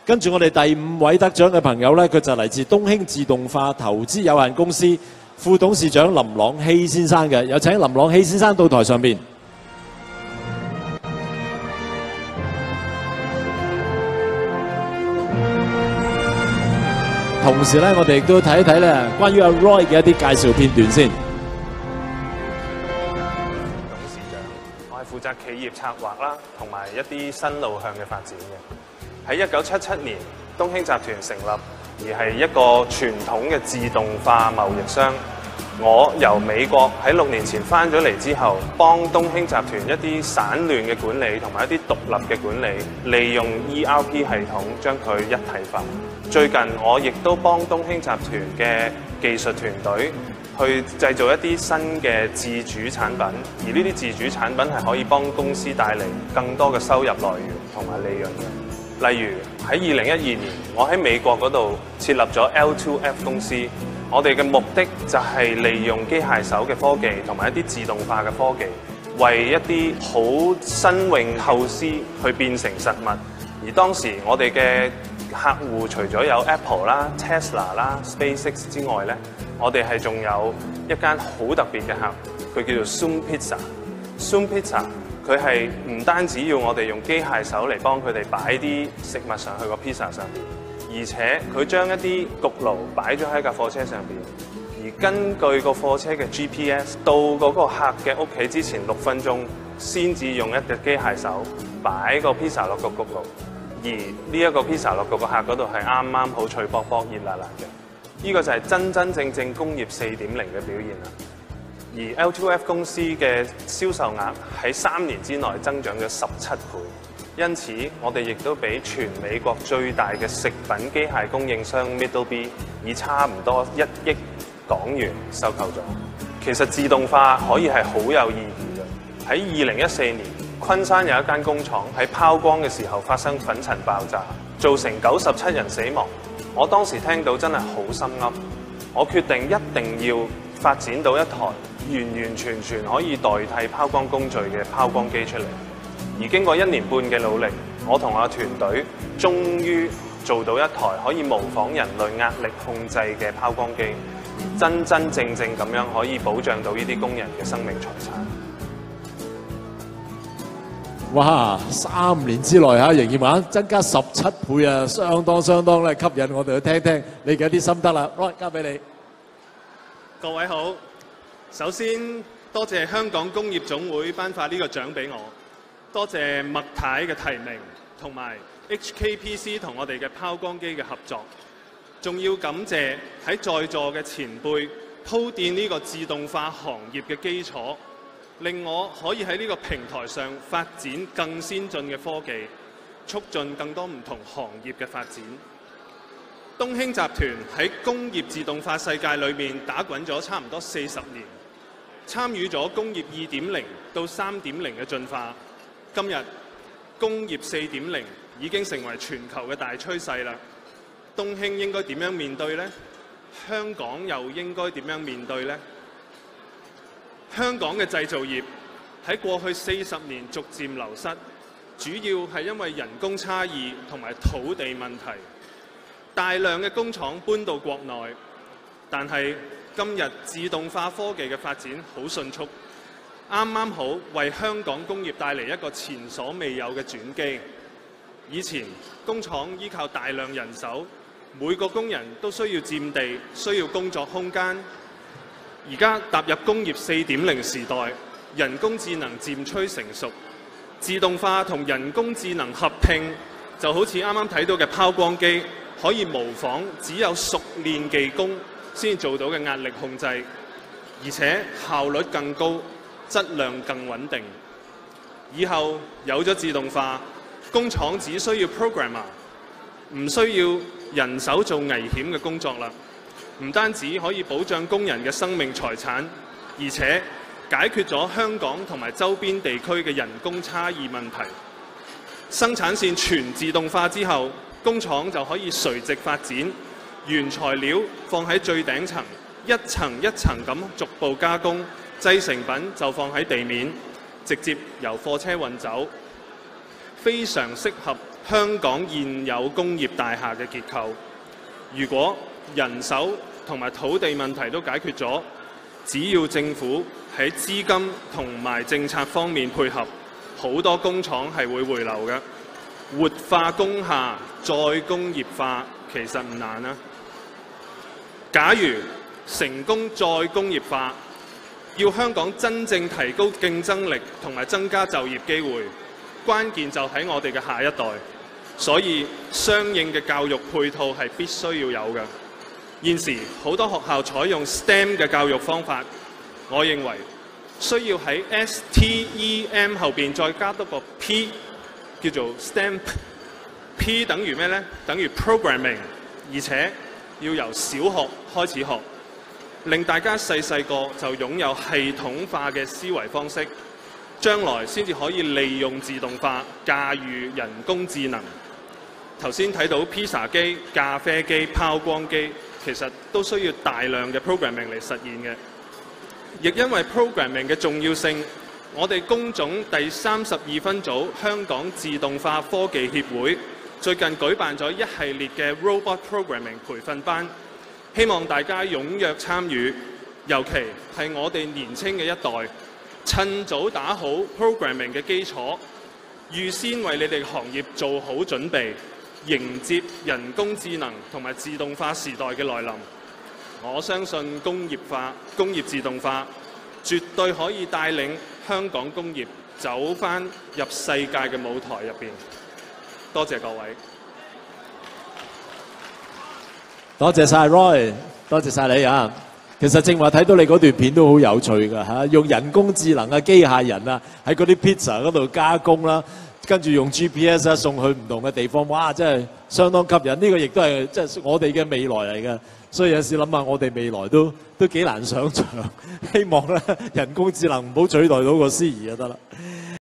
跟住我哋第5位得獎嘅朋友呢，佢就嚟自東興自動化投資有限公司副董事長林朗希先生嘅，有請林朗希先生到台上面。同時呢，我哋亦都睇一睇咧關於阿 Roy 嘅一啲介紹片段先。 董事長，我係負責企業策劃啦，同埋一啲新路向嘅發展嘅。喺1977年，東興集團成立，而係一個傳統嘅自動化貿易商。我由美國喺6年前翻咗嚟之後，幫東興集團一啲散亂嘅管理同埋一啲獨立嘅管理，利用 ERP 系統將佢一體化。最近我亦都幫東興集團嘅技術團隊去製造一啲新嘅自主產品，而呢啲自主產品係可以幫公司帶嚟更多嘅收入來源同埋利潤嘅。例如喺2012年，我喺美國嗰度設立咗 L2F 公司。我哋嘅目的就係利用機械手嘅科技同埋一啲自動化嘅科技，為一啲好新穎構思去變成實物。而當時我哋嘅客戶除咗有 Apple 啦、Tesla 啦、SpaceX 之外咧，我哋係仲有一間好特別嘅客，佢叫做 Zoom Pizza。Zoom Pizza 佢係唔單止要我哋用機械手嚟幫佢哋擺啲食物上去個 pizza 上邊。而且佢將一啲焗爐擺咗喺架貨車上邊，而根據個貨車嘅 GPS 到嗰個客嘅屋企之前6分鐘，先至用一隻機械手擺個 pizza 落個焗爐。而呢一個 pizza 落個客嗰度係啱啱好脆卜卜、熱辣辣嘅。呢個就係真真正正工業4.0嘅表現啦。而 L2F 公司嘅銷售額喺3年之內增長咗17倍。因此，我哋亦都俾全美國最大嘅食品機械供應商 Middleby 以差唔多1億港元收購咗。其實自動化可以係好有意義嘅。喺2014年，昆山有一間工廠喺拋光嘅時候發生粉塵爆炸，造成97人死亡。我當時聽到真係好心噏，我決定一定要發展到一台完完全全可以代替拋光工序嘅拋光機出嚟。而經過1年半嘅努力，我同我團隊終於做到一台可以模仿人類壓力控制嘅拋光機，而真真正正咁樣可以保障到呢啲工人嘅生命財產。 哇！3年之內嚇營業額增加17倍啊，相當咧吸引我哋去聽聽你嘅一啲心得啦。Roy，交俾你。 各位好，首先多謝香港工業總會頒發呢個獎俾我。多謝麥太嘅提名，同埋 HKPC 同我哋嘅拋光機嘅合作，仲要感謝喺在座嘅前輩鋪墊呢個自動化行業嘅基礎，令我可以喺呢個平台上發展更先進嘅科技，促進更多唔同行業嘅發展。東興集團喺工業自動化世界裏面打滾咗差唔多40年，參與咗工業2.0到3.0嘅進化。今日工業4.0已經成為全球嘅大趨勢啦。東興應該點樣面對呢？香港又應該點樣面對呢？香港嘅製造業喺過去40年逐漸流失，主要係因為人工差異同埋土地問題。大量嘅工廠搬到國內，但係今日自動化科技嘅發展好迅速。啱啱好為香港工業帶嚟一個前所未有嘅轉機。以前工廠依靠大量人手，每個工人都需要佔地，需要工作空間。而家踏入工業4.0時代，人工智能漸趨成熟，自動化同人工智能合併，就好似啱啱睇到嘅拋光機，可以模仿只有熟練技工先做到嘅壓力控制，而且效率更高，質量更穩定。以後有咗自動化，工廠只需要 programmer， 唔需要人手做危險嘅工作啦。唔單止可以保障工人嘅生命財產，而且解決咗香港同埋周邊地區嘅人工差異問題。生產線全自動化之後，工廠就可以垂直發展，原材料放喺最頂層，一層一層咁逐步加工。製成品就放喺地面，直接由貨車運走，非常適合香港現有工業大廈嘅結構。如果人手同埋土地問題都解決咗，只要政府喺資金同埋政策方面配合，好多工廠係會回流嘅。活化工廈再工業化其實唔難啊。假如成功再工業化，要香港真正提高競爭力同埋增加就業機會，關鍵就喺我哋嘅下一代。所以相應嘅教育配套係必須要有嘅。現時好多學校採用 STEM 嘅教育方法，我認為需要喺 STEM 後邊再加多個 P， 叫做 STEM。P 等於咩呢？等於 programming， 而且要由小學開始學，令大家細細個就擁有系統化嘅思維方式，將來先至可以利用自動化駕馭人工智能。頭先睇到披薩機、咖啡機、拋光機，其實都需要大量嘅 programming 嚟實現嘅。亦因為 programming 嘅重要性，我哋工總第32分組香港自動化科技協會最近舉辦咗一系列嘅 robot programming 培訓班，希望大家踴躍參與，尤其係我哋年青嘅一代，趁早打好 programming 嘅基礎，預先為你哋行業做好準備，迎接人工智能同埋自動化時代嘅來臨。我相信工業化、工業自動化絕對可以帶領香港工業走返入世界嘅舞台入邊。多謝各位。 多謝晒 Roy， 多謝晒你啊！其實正話睇到你嗰段片都好有趣㗎嚇，用人工智能嘅機械人啊，喺嗰啲 pizza 嗰度加工啦，跟住用 GPS 啊送去唔同嘅地方，哇！真係相當吸引。呢個亦都係即係我哋嘅未來嚟嘅，所以有時諗下我哋未來都幾難想像。希望咧人工智能唔好取代到個司儀就得啦。